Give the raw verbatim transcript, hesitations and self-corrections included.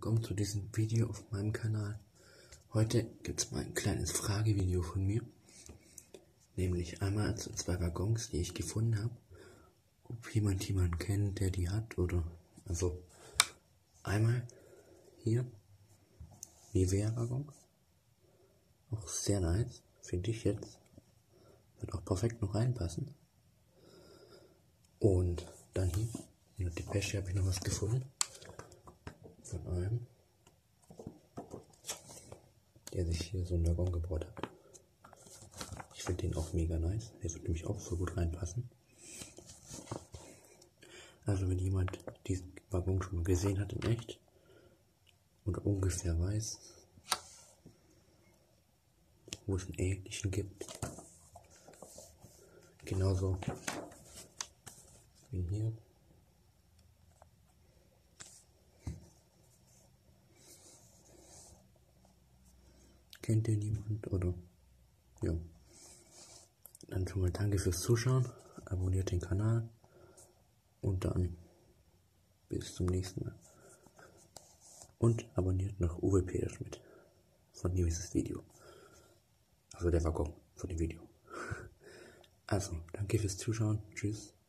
willkommen zu diesem Video auf meinem Kanal. Heute gibt es mal ein kleines Fragevideo von mir, nämlich einmal zu zwei Waggons, die ich gefunden habe, ob jemand jemanden kennt, der die hat oder, also einmal hier, Nivea-Waggon, auch sehr nice, finde ich jetzt, wird auch perfekt noch reinpassen. Und dann hier, in der Depesche habe ich noch was gefunden. Von einem, der sich hier so einen Waggon gebaut hat. Ich finde den auch mega nice. Der wird nämlich auch so gut reinpassen. Also wenn jemand diesen Waggon schon mal gesehen hat in echt oder ungefähr weiß, wo es einen ähnlichen gibt, genauso wie hier. Kennt ihr niemand oder ja, dann schon mal danke fürs Zuschauen, abonniert den Kanal und dann bis zum nächsten Mal und abonniert noch Uwe Peterschmidt von dieses Video, also der Waggon von dem Video. Also danke fürs Zuschauen, tschüss.